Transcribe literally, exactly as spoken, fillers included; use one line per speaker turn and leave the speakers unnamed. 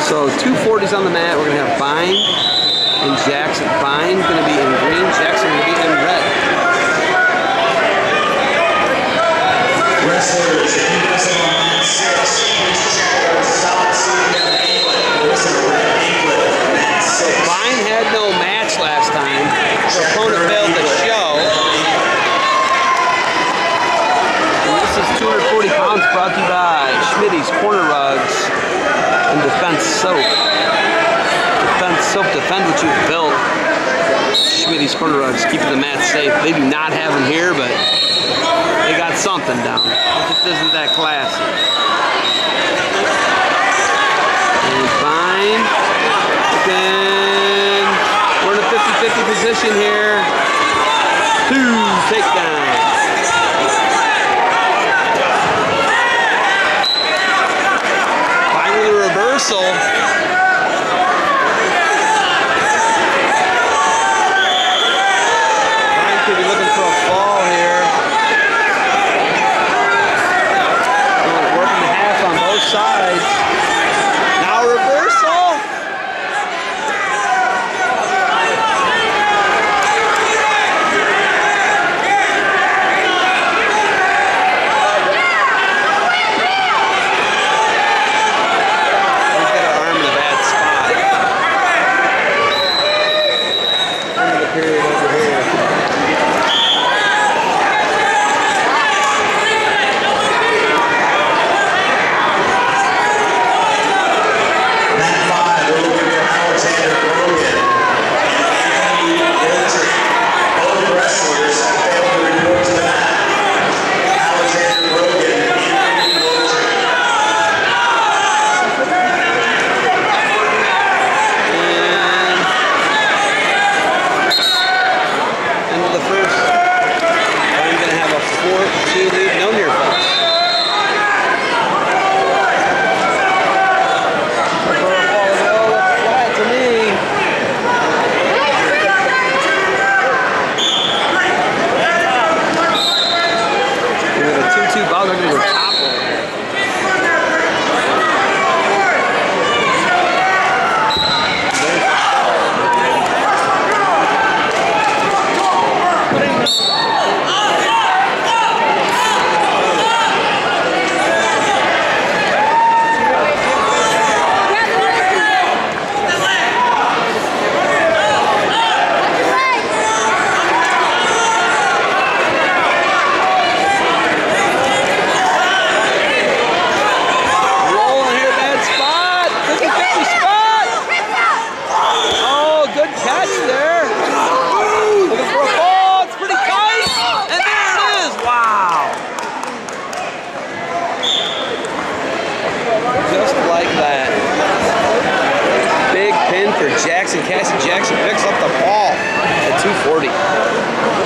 So two forties on the mat. We're going to have Vine and Jackson. Vine's going to be in green. Jackson going to be in red.
Wrestlers, if you wrestle on mat six, please check our solid seat of England. Listen to Red England, mat six.
Vine had no match last time. Her opponent failed the show. And this is two hundred forty pounds brought to you by Schmitty's Corner Rugs and Defense Soap. Defense Soap, defend what you've built. Schmitty's Corner Rugs, keeping the mat safe. They do not have them here, but they got something down. It just isn't that classy. And Vine. Then we're in a fifty fifty position here. Two takedowns. Vine with a reversal. Vine could be looking for a fall here. Working the half on both sides. Now a reversal. He's got her arm in a bad spot. End of the period over here. No near falls. Flat to me. We have a two two ball. They're going to go topple. Jackson, Cassie Jackson picks up the ball at two forty.